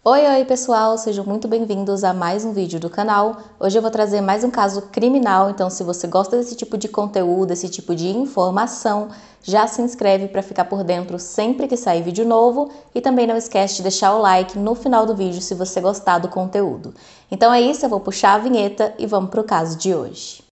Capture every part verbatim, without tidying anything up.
Oi, oi pessoal, sejam muito bem-vindos a mais um vídeo do canal. Hoje eu vou trazer mais um caso criminal, então se você gosta desse tipo de conteúdo, desse tipo de informação, já se inscreve para ficar por dentro sempre que sair vídeo novo e também não esquece de deixar o like no final do vídeo se você gostar do conteúdo. Então é isso, eu vou puxar a vinheta e vamos para o caso de hoje.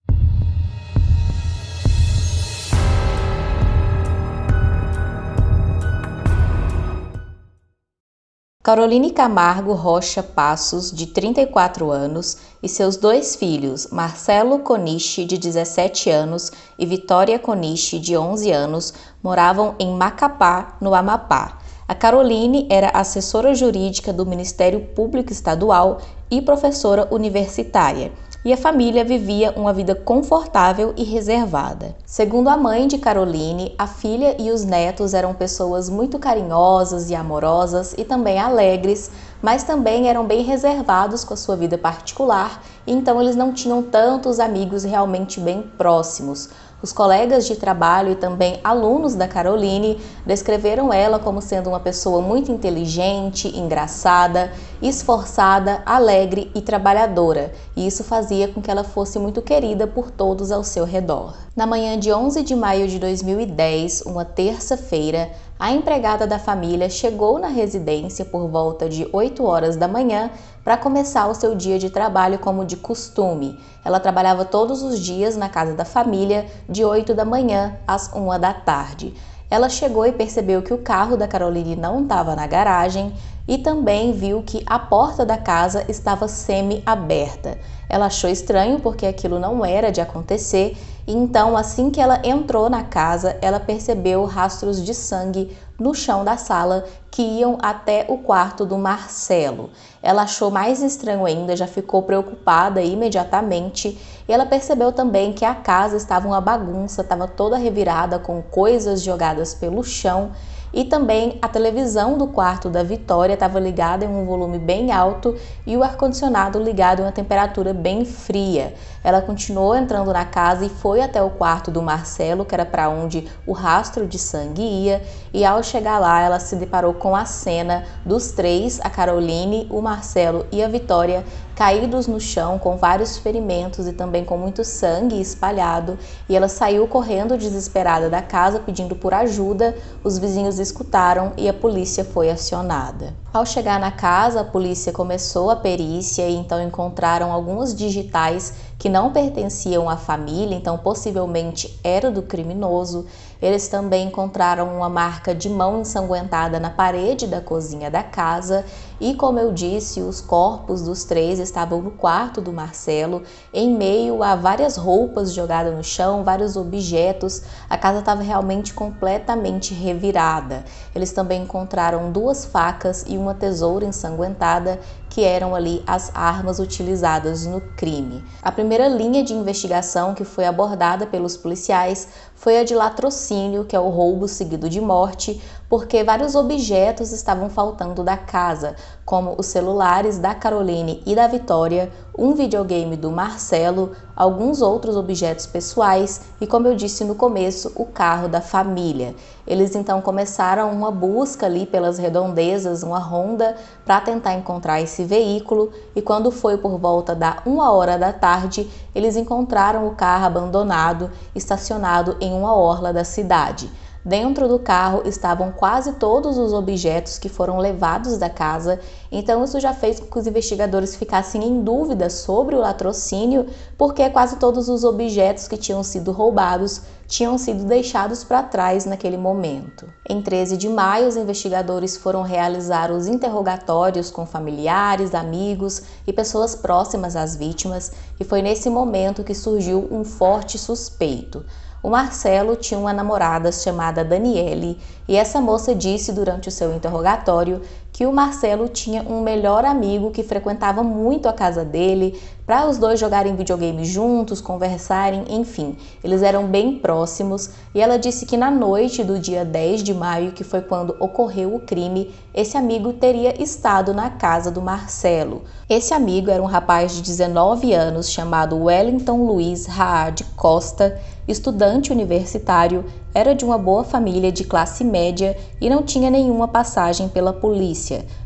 Caroline Camargo Rocha Passos, de trinta e quatro anos, e seus dois filhos, Marcelo Coniche, de dezessete anos, e Vitória Coniche, de onze anos, moravam em Macapá, no Amapá. A Caroline era assessora jurídica do Ministério Público Estadual e professora universitária, e a família vivia uma vida confortável e reservada. Segundo a mãe de Caroline, a filha e os netos eram pessoas muito carinhosas e amorosas e também alegres, mas também eram bem reservados com a sua vida particular, e então eles não tinham tantos amigos realmente bem próximos. Os colegas de trabalho e também alunos da Caroline descreveram ela como sendo uma pessoa muito inteligente, engraçada, esforçada, alegre e trabalhadora, e isso fazia com que ela fosse muito querida por todos ao seu redor. Na manhã de onze de maio de dois mil e dez, uma terça-feira, a empregada da família chegou na residência por volta de oito horas da manhã para começar o seu dia de trabalho como de costume. Ela trabalhava todos os dias na casa da família, de oito da manhã às uma da tarde. Ela chegou e percebeu que o carro da Caroline não estava na garagem e também viu que a porta da casa estava semi-aberta. Ela achou estranho porque aquilo não era de acontecer, e então assim que ela entrou na casa, ela percebeu rastros de sangue no chão da sala que iam até o quarto do Marcelo. Ela achou mais estranho ainda, já ficou preocupada imediatamente, e ela percebeu também que a casa estava uma bagunça, estava toda revirada com coisas jogadas pelo chão, e também a televisão do quarto da Vitória estava ligada em um volume bem alto e o ar-condicionado ligado em uma temperatura bem fria. Ela continuou entrando na casa e foi até o quarto do Marcelo, que era para onde o rastro de sangue ia, e ao chegar lá ela se deparou com a cena dos três, a Caroline, o Marcelo e a Vitória, caídos no chão com vários ferimentos e também com muito sangue espalhado, e ela saiu correndo desesperada da casa pedindo por ajuda. Os vizinhos escutaram e a polícia foi acionada. Ao chegar na casa, a polícia começou a perícia e então encontraram alguns digitais que não pertenciam à família, então possivelmente era do criminoso. Eles também encontraram uma marca de mão ensanguentada na parede da cozinha da casa e, como eu disse, os corpos dos três estavam no quarto do Marcelo, em meio a várias roupas jogadas no chão, vários objetos. A casa estava realmente completamente revirada. Eles também encontraram duas facas e uma tesoura ensanguentada, que eram ali as armas utilizadas no crime. A primeira linha de investigação que foi abordada pelos policiais foi a de latrocínio, que é o roubo seguido de morte, porque vários objetos estavam faltando da casa, como os celulares da Caroline e da Vitória, um videogame do Marcelo, alguns outros objetos pessoais e, como eu disse no começo, o carro da família. Eles então começaram uma busca ali pelas redondezas, uma ronda, para tentar encontrar esse veículo, e quando foi por volta da uma hora da tarde, eles encontraram o carro abandonado, estacionado em uma orla da cidade. Dentro do carro estavam quase todos os objetos que foram levados da casa, então isso já fez com que os investigadores ficassem em dúvida sobre o latrocínio, porque quase todos os objetos que tinham sido roubados tinham sido deixados para trás naquele momento. Em treze de maio, os investigadores foram realizar os interrogatórios com familiares, amigos e pessoas próximas às vítimas, e foi nesse momento que surgiu um forte suspeito. O Marcelo tinha uma namorada chamada Daniele, e essa moça disse durante o seu interrogatório que o Marcelo tinha um melhor amigo que frequentava muito a casa dele, para os dois jogarem videogame juntos, conversarem, enfim, eles eram bem próximos, e ela disse que na noite do dia dez de maio, que foi quando ocorreu o crime, esse amigo teria estado na casa do Marcelo. Esse amigo era um rapaz de dezenove anos chamado Wellington Luiz Raad Costa, estudante universitário, era de uma boa família de classe média e não tinha nenhuma passagem pela polícia.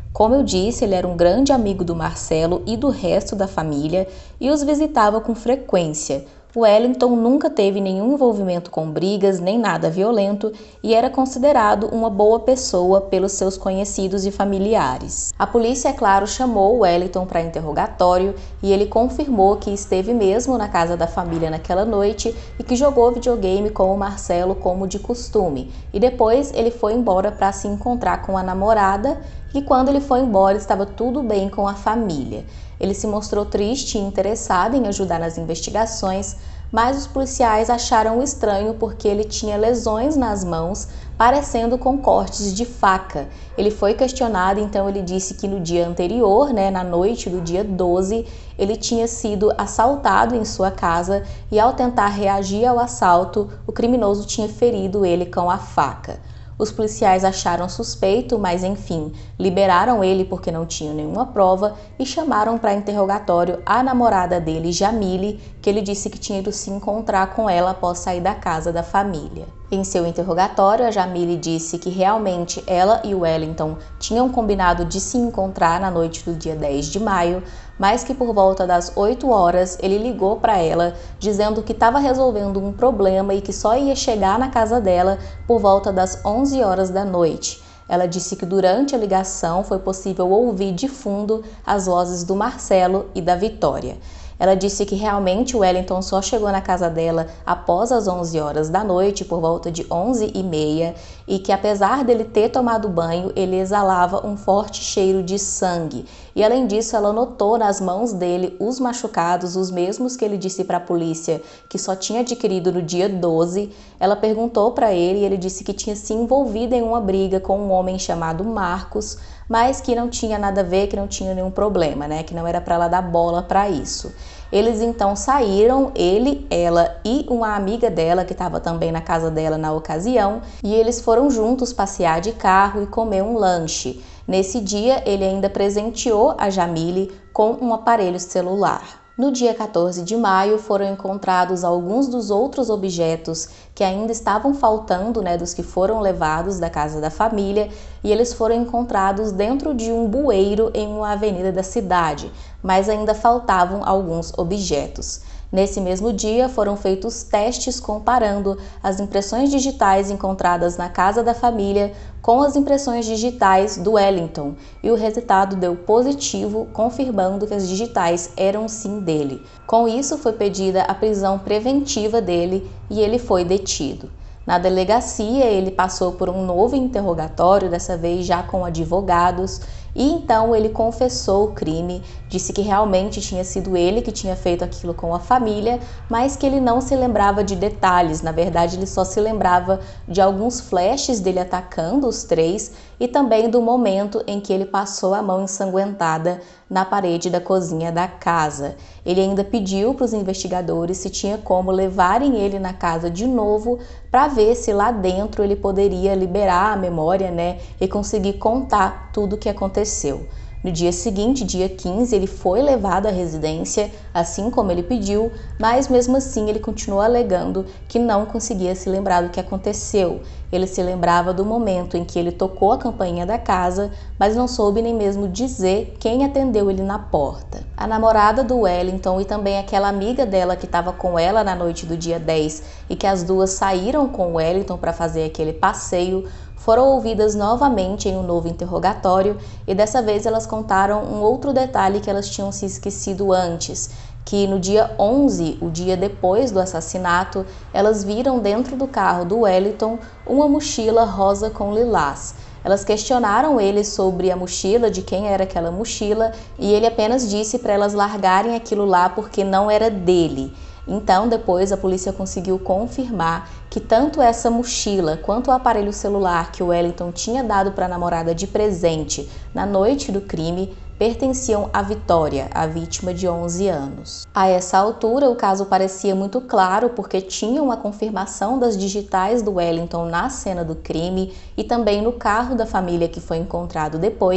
Como eu disse, ele era um grande amigo do Marcelo e do resto da família e os visitava com frequência. O Wellington nunca teve nenhum envolvimento com brigas nem nada violento e era considerado uma boa pessoa pelos seus conhecidos e familiares. A polícia, é claro, chamou o Wellington para interrogatório e ele confirmou que esteve mesmo na casa da família naquela noite e que jogou videogame com o Marcelo como de costume. E depois ele foi embora para se encontrar com a namorada e quando ele foi embora estava tudo bem com a família. Ele se mostrou triste e interessado em ajudar nas investigações, mas os policiais acharam estranho porque ele tinha lesões nas mãos, parecendo com cortes de faca. Ele foi questionado, então ele disse que no dia anterior, né, na noite do dia doze, ele tinha sido assaltado em sua casa e ao tentar reagir ao assalto, o criminoso tinha ferido ele com a faca. Os policiais acharam suspeito, mas enfim, liberaram ele porque não tinham nenhuma prova e chamaram para interrogatório a namorada dele, Jamile, que ele disse que tinha ido se encontrar com ela após sair da casa da família. Em seu interrogatório, a Jamile disse que realmente ela e o Wellington tinham combinado de se encontrar na noite do dia dez de maio, mas que por volta das oito horas ele ligou para ela dizendo que estava resolvendo um problema e que só ia chegar na casa dela por volta das onze horas da noite. Ela disse que durante a ligação foi possível ouvir de fundo as vozes do Marcelo e da Vitória. Ela disse que realmente o Wellington só chegou na casa dela após as onze horas da noite, por volta de onze e meia, e que apesar dele ter tomado banho, ele exalava um forte cheiro de sangue. E além disso, ela notou nas mãos dele os machucados, os mesmos que ele disse para a polícia que só tinha adquirido no dia doze. Ela perguntou para ele e ele disse que tinha se envolvido em uma briga com um homem chamado Marcos, mas que não tinha nada a ver, que não tinha nenhum problema, né? Que não era para ela dar bola para isso. Eles então saíram, ele, ela e uma amiga dela, que estava também na casa dela na ocasião, e eles foram juntos passear de carro e comer um lanche. Nesse dia, ele ainda presenteou a Jamile com um aparelho celular. No dia quatorze de maio, foram encontrados alguns dos outros objetos que ainda estavam faltando, né, dos que foram levados da casa da família, e eles foram encontrados dentro de um bueiro em uma avenida da cidade, mas ainda faltavam alguns objetos. Nesse mesmo dia, foram feitos testes comparando as impressões digitais encontradas na casa da família com as impressões digitais do Wellington, e o resultado deu positivo, confirmando que as digitais eram sim dele. Com isso, foi pedida a prisão preventiva dele e ele foi detido. Na delegacia, ele passou por um novo interrogatório, dessa vez já com advogados, e então ele confessou o crime, disse que realmente tinha sido ele que tinha feito aquilo com a família, mas que ele não se lembrava de detalhes. Na verdade, ele só se lembrava de alguns flashes dele atacando os três e também do momento em que ele passou a mão ensanguentada na parede da cozinha da casa. Ele ainda pediu para os investigadores se tinha como levarem ele na casa de novo para ver se lá dentro ele poderia liberar a memória, né, e conseguir contar tudo o que aconteceu. No dia seguinte, dia quinze, ele foi levado à residência, assim como ele pediu, mas mesmo assim ele continuou alegando que não conseguia se lembrar do que aconteceu. Ele se lembrava do momento em que ele tocou a campainha da casa, mas não soube nem mesmo dizer quem atendeu ele na porta. A namorada do Wellington e também aquela amiga dela que estava com ela na noite do dia dez e que as duas saíram com o Wellington para fazer aquele passeio, foram ouvidas novamente em um novo interrogatório e dessa vez elas contaram um outro detalhe que elas tinham se esquecido antes, que no dia onze, o dia depois do assassinato, elas viram dentro do carro do Wellington uma mochila rosa com lilás. Elas questionaram ele sobre a mochila, de quem era aquela mochila, e ele apenas disse para elas largarem aquilo lá porque não era dele. Então, depois, a polícia conseguiu confirmar que tanto essa mochila quanto o aparelho celular que o Wellington tinha dado para a namorada de presente na noite do crime pertenciam à Vitória, a vítima de onze anos. A essa altura, o caso parecia muito claro porque tinha uma confirmação das digitais do Wellington na cena do crime e também no carro da família que foi encontrado depois,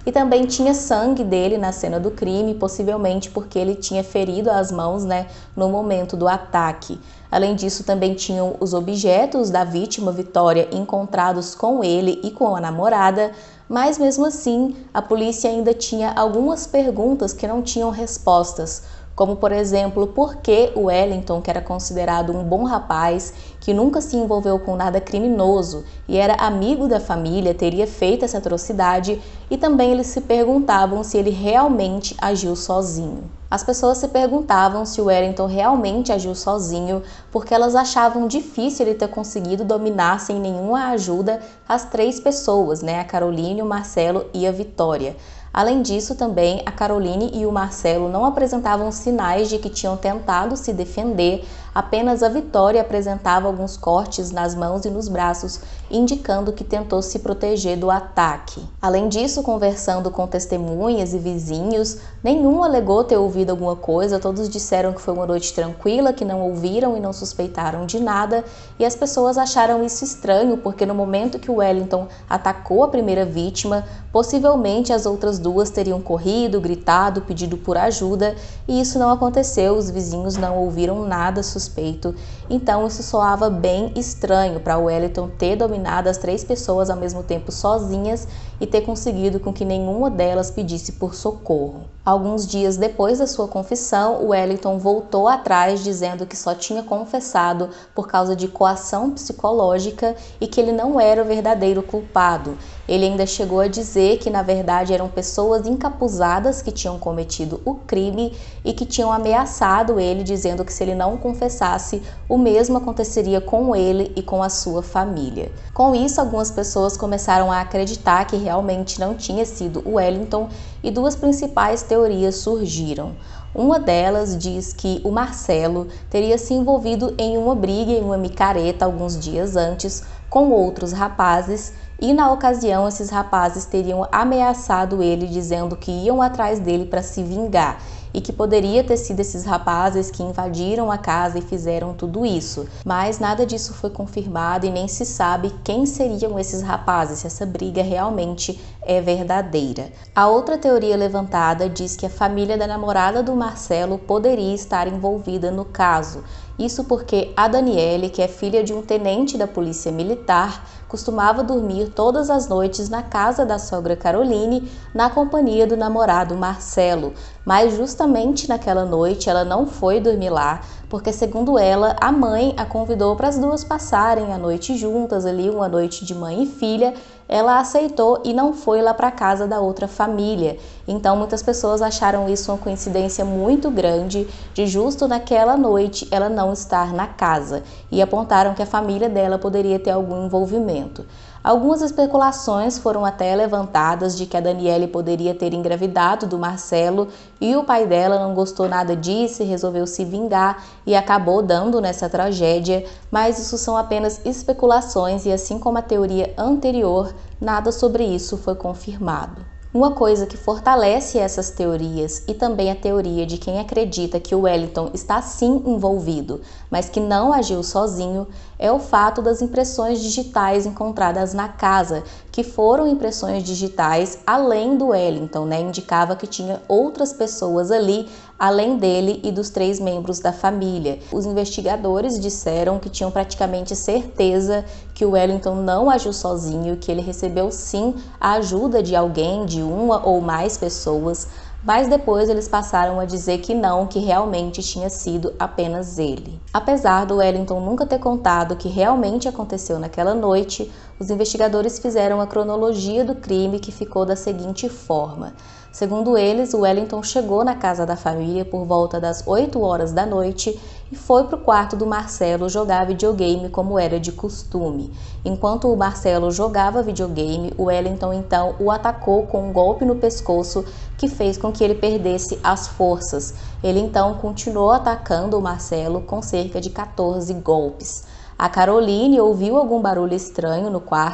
e também tinha sangue dele na cena do crime, possivelmente porque ele tinha ferido as mãos, né, no momento do ataque. Além disso, também tinham os objetos da vítima Vitória encontrados com ele e com a namorada, mas mesmo assim, a polícia ainda tinha algumas perguntas que não tinham respostas, como por exemplo, por que o Wellington, que era considerado um bom rapaz, que nunca se envolveu com nada criminoso e era amigo da família, teria feito essa atrocidade, e também eles se perguntavam se ele realmente agiu sozinho. As pessoas se perguntavam se o Wellington realmente agiu sozinho, porque elas achavam difícil ele ter conseguido dominar sem nenhuma ajuda as três pessoas, né? A Caroline, o Marcelo e a Vitória. Além disso, também a Caroline e o Marcelo não apresentavam sinais de que tinham tentado se defender, apenas a Vitória apresentava alguns cortes nas mãos e nos braços, indicando que tentou se proteger do ataque. Além disso, conversando com testemunhas e vizinhos, nenhum alegou ter ouvido alguma coisa, todos disseram que foi uma noite tranquila, que não ouviram e não suspeitaram de nada, e as pessoas acharam isso estranho, porque no momento que o Wellington atacou a primeira vítima, possivelmente as outras duas teriam corrido, gritado, pedido por ajuda, e isso não aconteceu, os vizinhos não ouviram nada suspeito, então isso soava bem estranho para o Wellington ter dominado as três pessoas ao mesmo tempo sozinhas e ter conseguido com que nenhuma delas pedisse por socorro. Alguns dias depois da sua confissão, o Wellington voltou atrás dizendo que só tinha confessado por causa de coação psicológica e que ele não era o verdadeiro culpado. Ele ainda chegou a dizer que na verdade eram pessoas encapuzadas que tinham cometido o crime e que tinham ameaçado ele, dizendo que se ele não confessasse, o mesmo aconteceria com ele e com a sua família. Com isso, algumas pessoas começaram a acreditar que realmente não tinha sido o Wellington, e duas principais teorias surgiram. Uma delas diz que o Marcelo teria se envolvido em uma briga, em uma micareta alguns dias antes com outros rapazes, e na ocasião esses rapazes teriam ameaçado ele, dizendo que iam atrás dele para se vingar, e que poderia ter sido esses rapazes que invadiram a casa e fizeram tudo isso. Mas nada disso foi confirmado e nem se sabe quem seriam esses rapazes, se essa briga realmente é verdadeira. A outra teoria levantada diz que a família da namorada do Marcelo poderia estar envolvida no caso. Isso porque a Daniele, que é filha de um tenente da polícia militar, costumava dormir todas as noites na casa da sogra Caroline, na companhia do namorado Marcelo. Mas justamente naquela noite ela não foi dormir lá, porque segundo ela, a mãe a convidou para as duas passarem a noite juntas ali, uma noite de mãe e filha. Ela aceitou e não foi lá para a casa da outra família. Então muitas pessoas acharam isso uma coincidência muito grande de justo naquela noite ela não estar na casa, e apontaram que a família dela poderia ter algum envolvimento. Algumas especulações foram até levantadas de que a Daniele poderia ter engravidado do Marcelo e o pai dela não gostou nada disso e resolveu se vingar e acabou dando nessa tragédia, mas isso são apenas especulações e, assim como a teoria anterior, nada sobre isso foi confirmado. Uma coisa que fortalece essas teorias, e também a teoria de quem acredita que o Wellington está sim envolvido, mas que não agiu sozinho, é o fato das impressões digitais encontradas na casa, que foram impressões digitais além do Wellington, né? Indicava que tinha outras pessoas ali, além dele e dos três membros da família. Os investigadores disseram que tinham praticamente certeza que o Wellington não agiu sozinho, que ele recebeu sim a ajuda de alguém, de uma ou mais pessoas, mas depois eles passaram a dizer que não, que realmente tinha sido apenas ele. Apesar do Wellington nunca ter contado o que realmente aconteceu naquela noite, os investigadores fizeram a cronologia do crime, que ficou da seguinte forma. Segundo eles, o Wellington chegou na casa da família por volta das oito horas da noite e foi para o quarto do Marcelo jogar videogame como era de costume. Enquanto o Marcelo jogava videogame, o Wellington então o atacou com um golpe no pescoço que fez com que ele perdesse as forças. Ele então continuou atacando o Marcelo com cerca de quatorze golpes. A Caroline ouviu algum barulho estranho no quarto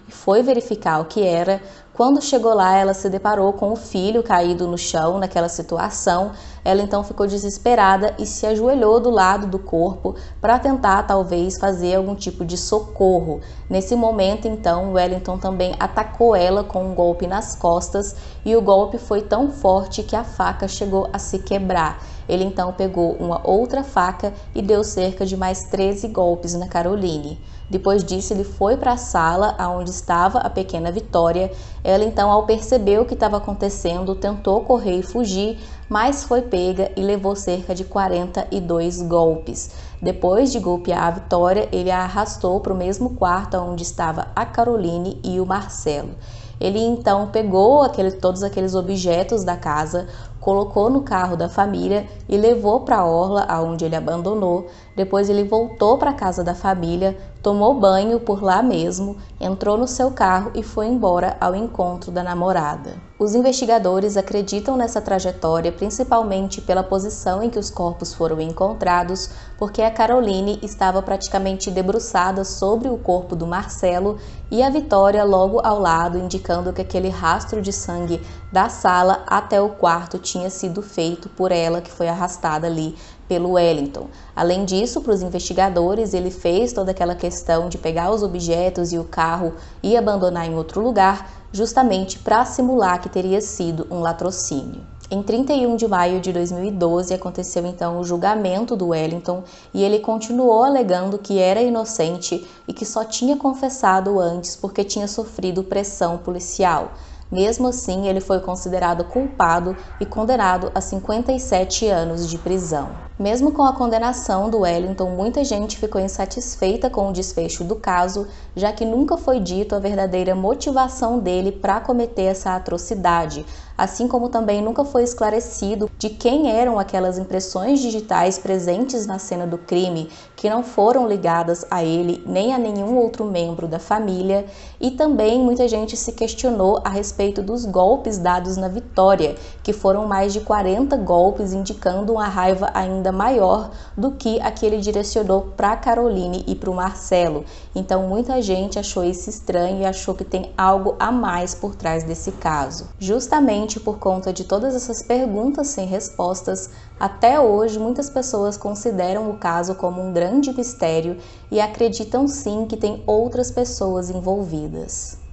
e foi verificar o que era. Quando chegou lá, ela se deparou com o filho caído no chão naquela situação. Ela então ficou desesperada e se ajoelhou do lado do corpo para tentar talvez fazer algum tipo de socorro. Nesse momento então, Wellington também atacou ela com um golpe nas costas e o golpe foi tão forte que a faca chegou a se quebrar. Ele então pegou uma outra faca e deu cerca de mais treze golpes na Caroline. Depois disso, ele foi para a sala onde estava a pequena Vitória. Ela então, ao perceber o que estava acontecendo, tentou correr e fugir, mas foi pega e levou cerca de quarenta e dois golpes. Depois de golpear a Vitória, ele a arrastou para o mesmo quarto onde estava a Caroline e o Marcelo. Ele então pegou aquele, todos aqueles objetos da casa, colocou no carro da família e levou para a orla, aonde ele abandonou. Depois ele voltou para a casa da família, tomou banho por lá mesmo, entrou no seu carro e foi embora ao encontro da namorada. Os investigadores acreditam nessa trajetória principalmente pela posição em que os corpos foram encontrados, porque a Caroline estava praticamente debruçada sobre o corpo do Marcelo e a Vitória logo ao lado, indicando que aquele rastro de sangue da sala até o quarto tinha sido feito por ela, que foi arrastada ali pelo Wellington. Além disso, para os investigadores, ele fez toda aquela questão de pegar os objetos e o carro e abandonar em outro lugar, justamente para simular que teria sido um latrocínio. Em trinta e um de maio de dois mil e doze, aconteceu então o julgamento do Wellington e ele continuou alegando que era inocente e que só tinha confessado antes porque tinha sofrido pressão policial. Mesmo assim, ele foi considerado culpado e condenado a cinquenta e sete anos de prisão. Mesmo com a condenação do Wellington, muita gente ficou insatisfeita com o desfecho do caso, já que nunca foi dito a verdadeira motivação dele para cometer essa atrocidade, assim como também nunca foi esclarecido de quem eram aquelas impressões digitais presentes na cena do crime, que não foram ligadas a ele nem a nenhum outro membro da família, e também muita gente se questionou a respeito dos golpes dados na Vitória, que foram mais de quarenta golpes, indicando uma raiva ainda maior do que a que ele direcionou para a Caroline e para o Marcelo. Então muita gente achou isso estranho e achou que tem algo a mais por trás desse caso. Justamente por conta de todas essas perguntas sem respostas, até hoje muitas pessoas consideram o caso como um grande mistério e acreditam sim que tem outras pessoas envolvidas.